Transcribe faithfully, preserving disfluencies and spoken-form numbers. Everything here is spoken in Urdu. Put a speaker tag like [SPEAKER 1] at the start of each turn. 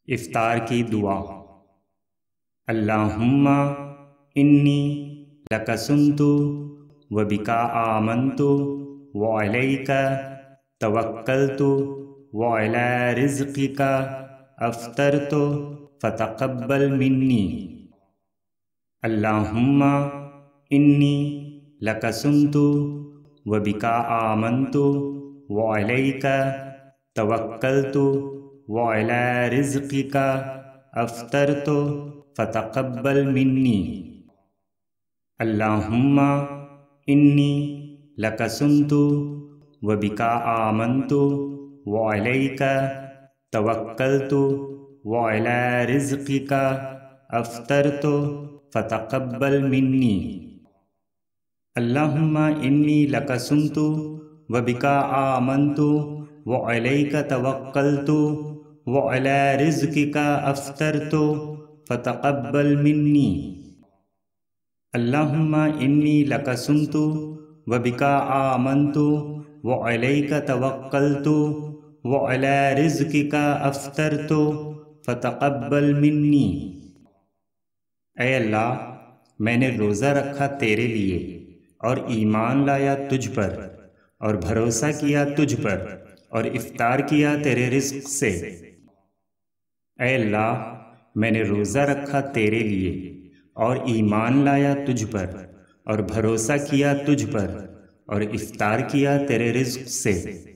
[SPEAKER 1] افطار کی دعا۔ اللہم انی لک سمت و بکا آمنت و علیک توکلت و علی رزقک افطرت فتقبل منی۔ اللہم انی لک سمت و بکا آمنت و علیک توکلت وعلی رزقک افطرت فتقبل منی۔ اللہم انی لک سمت و بکا آمنت وعلیک توکلت وعلی رزقک افطرت فتقبل منی۔ اللہم انی لک سمت و بکا آمنت وعلیک توکلت وعلی رزقک افطرت فتقبل منی۔ اللہم انی لک سمت و بکا آمنت وعلیک توکلت وعلی رزقک افطرت فتقبل منی۔ اے اللہ، میں نے روزہ رکھا تیرے لیے اور ایمان لایا تجھ پر اور بھروسہ کیا تجھ پر اور افطار کیا تیرے رزق سے۔ اے اللہ، میں نے روزہ رکھا تیرے لیے اور ایمان لایا تجھ پر اور بھروسہ کیا تجھ پر اور افطار کیا تیرے رزق سے۔